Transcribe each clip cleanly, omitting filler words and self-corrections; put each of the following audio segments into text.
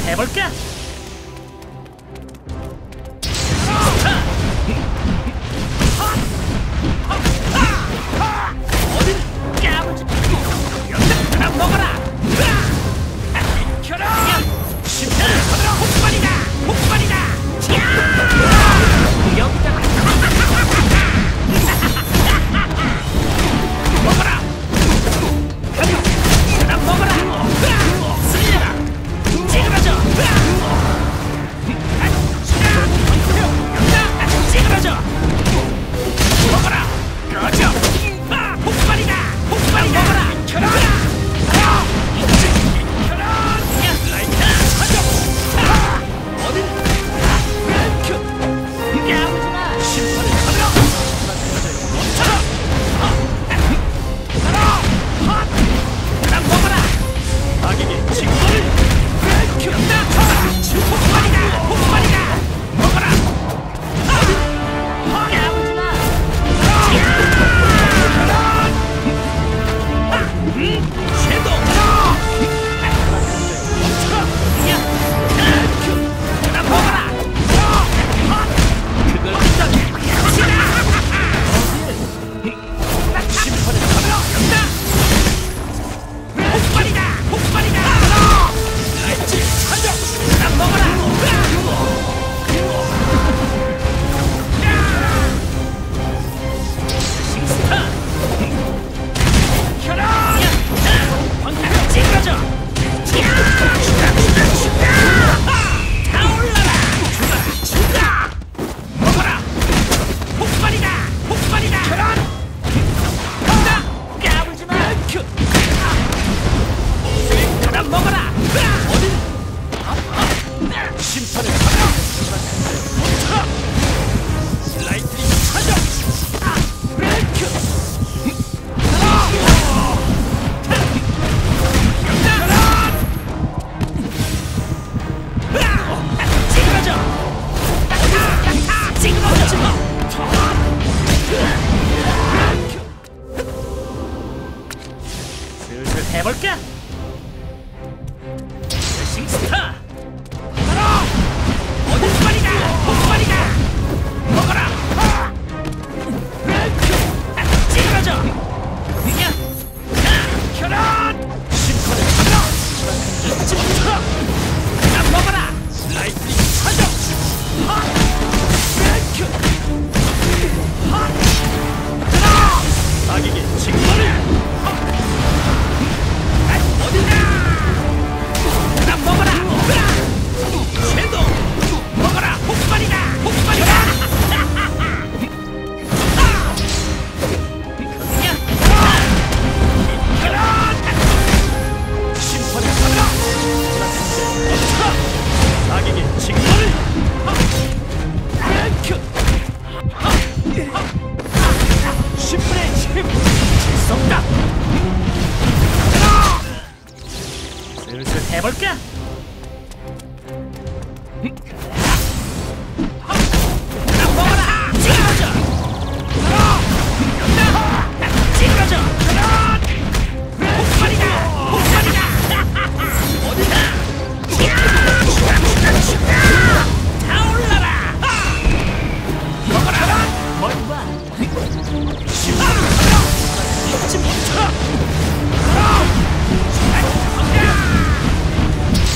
해볼까? 어딜 까불지 하나 먹어라. 비켜라. 심판을 받아라. 폭발이다. 폭발이다. 여기다 먹어라. 하나 먹어라. 쓸려라. 찌그러져. 찌그러져. 먹어라. 꺼져. 폭발이다. 폭발이다. 먹어라. 켜라. 켜라. 라이트 사격. 어딜 까불지마. 심판을 받으라. 하나 먹어라. 악에게 징벌을. 폭발이다. 폭발이다. 먹어라. 까불지마. 섀도우. 하나 먹어라. 그걸 심판을 받으라. 폭발이다. 폭발이다. 라이트 사격. 하나 먹어라. 싱스타. 켜라. 광탄 찌그러져. 타올라라. 죽어라. 먹어라. 폭발이다. 폭발이다. 켜라. 간다. 까불지마. 하나 먹어라. 어딜 심판을 받아. 라이트닝 사격. 브레이크. 찌그러져. 찌그러져. 슬슬 해볼까? 싱스타. 받아라. 어딜 폭발이다. 폭발이다. 먹어라. 찌그러져. 켜라. 심판을 받아라. 이쯤부터 하나 먹어라. 라이트닝 사격. 악에게 징벌을. 어디다. 하나 먹어라. 섀도우. 먹어라. 폭발이다. 폭발이다. 심판을 받아라. 악에게 징벌을. 심판의 힘. 질성다. 슬슬 해볼까? 하나 먹어라. 찌그러져. 찌그러져. 폭발이다. 폭발이다. 어디다. 타올라라. 먹어라. 뭘 봐. 심판을 받아라. 잊지 못하라.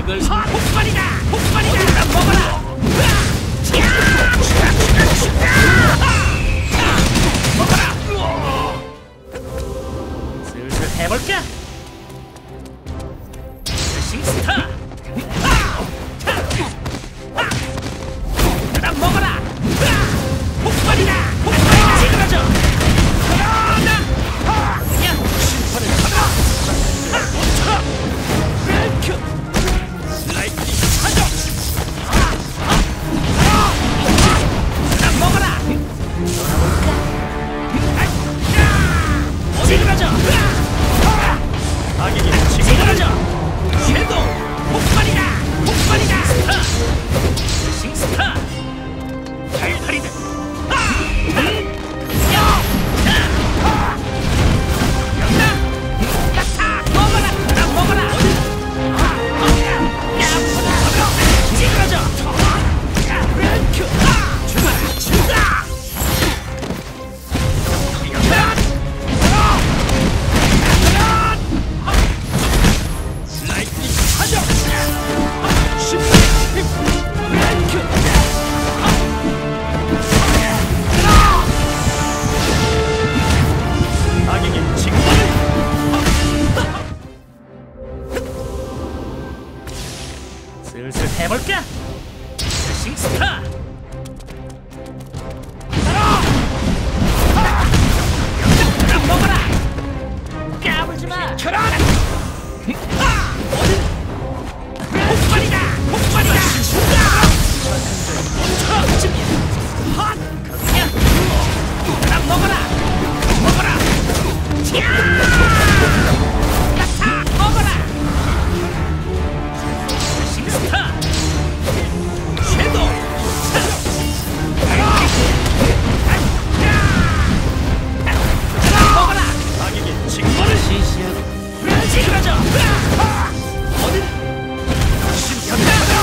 이걸 폭발이다! 폭발이다! 먹어라! 먹어라! 슬슬 해볼까? 싱스타! 먹어라! 폭발이다! 폭발이다! 찌그러져! 그냥 심판을 받아! 멈춰라! 랭크! 라이트닝 사정! 먹어라! 찌그러져! 악에게 찌그러져! 섀도우! 폭발이다! 폭발이다! 스타! 싱스타! 달달이다! 슬슬 해볼까? 싱스타! 먹어라! 까불지마! 폭발이다! 폭발이다! 먹어라! 먹어라! 먹어라! 싱스타! 섀도우! 먹어라! 악에게 징벌을 시시하고 찌그러져! 어디? 심판다!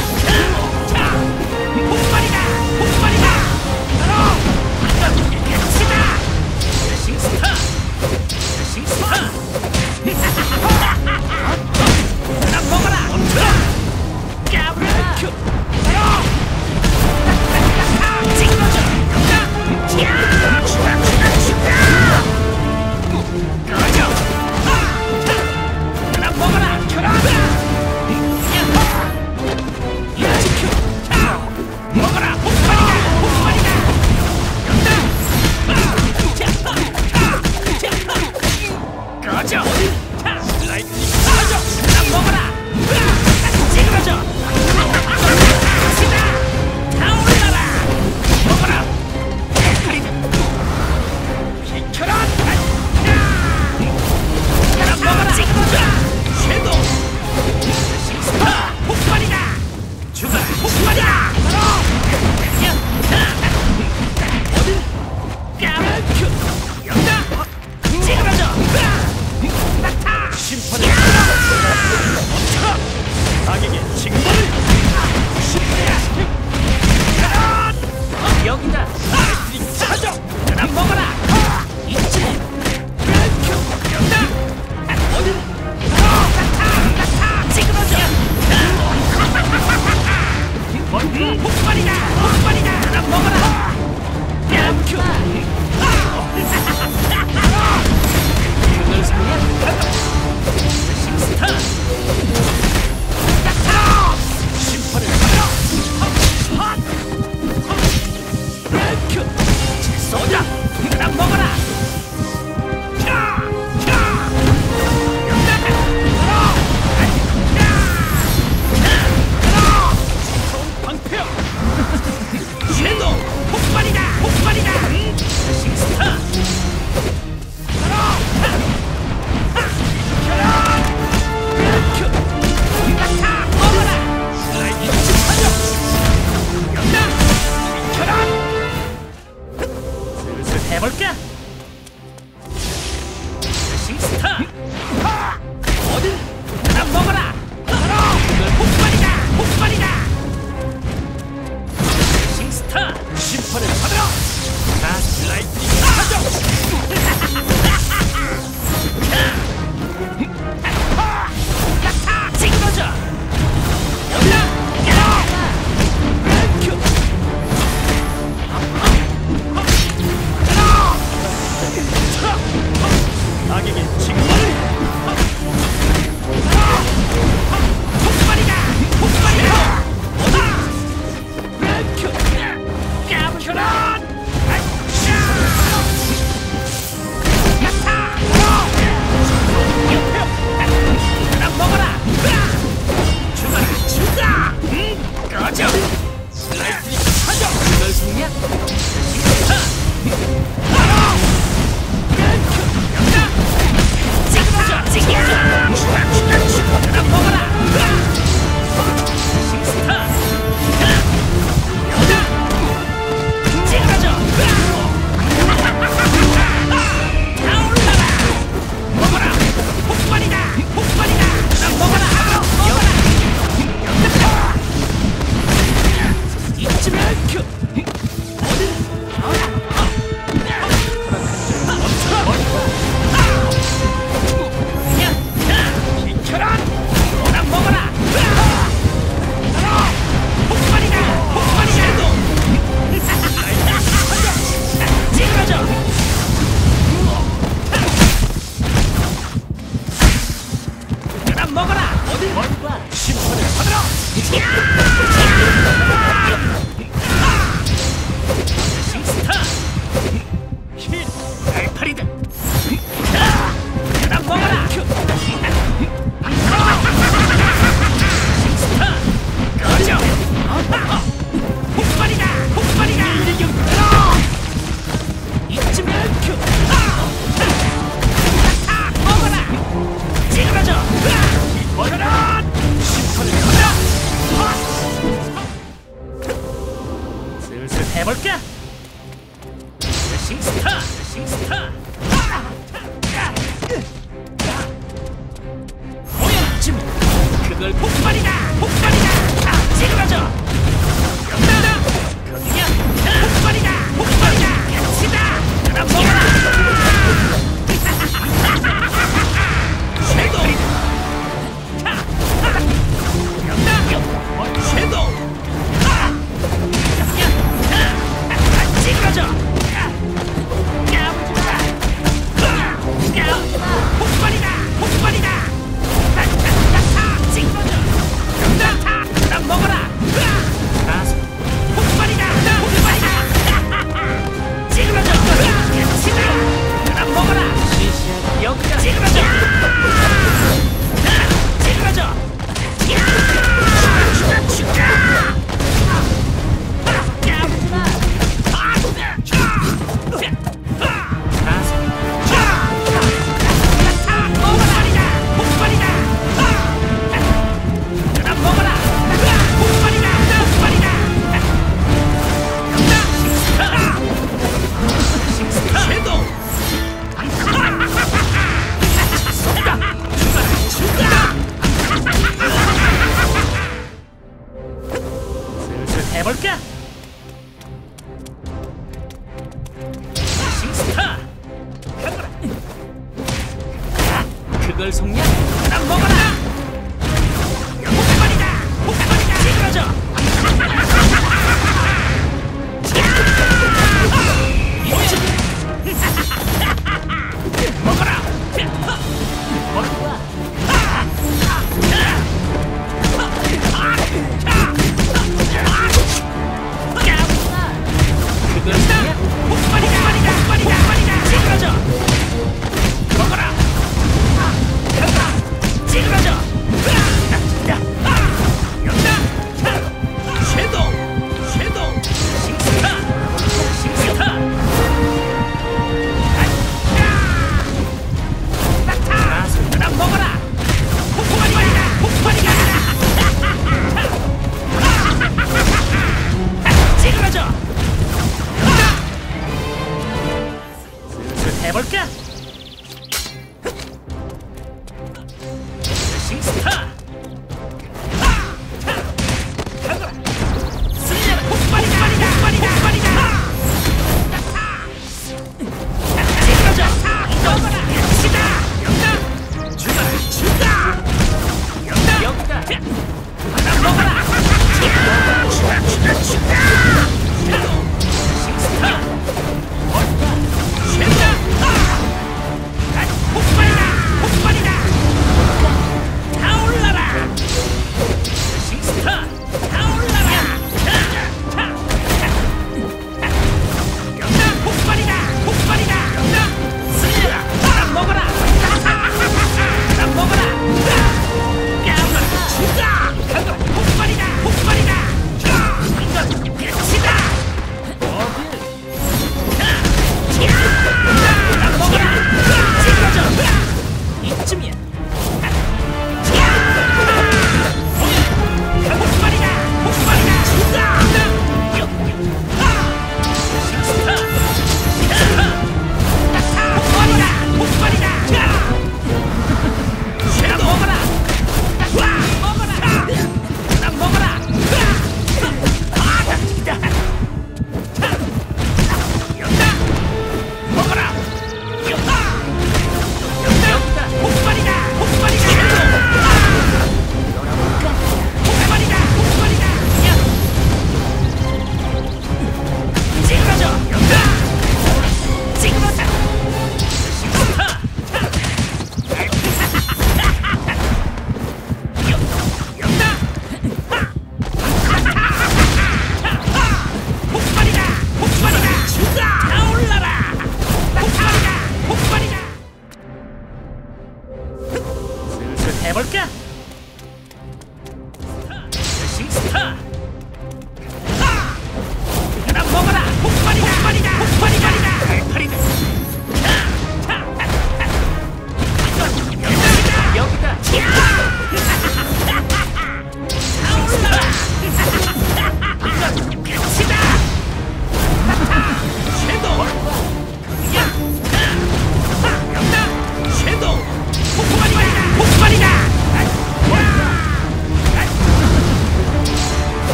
폭발이다! 폭발이다! 시다! 싱스타! 싱스타! 먹어라! 까불어라! 찌그러져! 꺼져! 먹어라! 먹어라! 폭발이다! 폭발이다! 꺼져! 라이트닝 꺼져! 먹어라! 찌그러져! 시다! 타올라라! 먹어라! 싱스타 힐 알파리드 그다 먹어라 싱스타 꺼져 폭발이다 폭발이다 일격 이쯤이면 큐 먹어라 찌그러져 먹어라 심판을 거라 슬슬 해볼까? 싱스타 싱스타 모양쯤 그걸 폭발이다 폭발이다 찌그러져 간다 거기야 폭발이다 폭발이다 같이다 그럼 먹어라 섀도우 간다 섀도우 찌그러져 폭발이다 폭발이다 찌그러져 간다 먹어라 폭발이다 폭발이다 찌그러져 치다 먹어라 여기가 찌그러져 찌그러져 해볼까?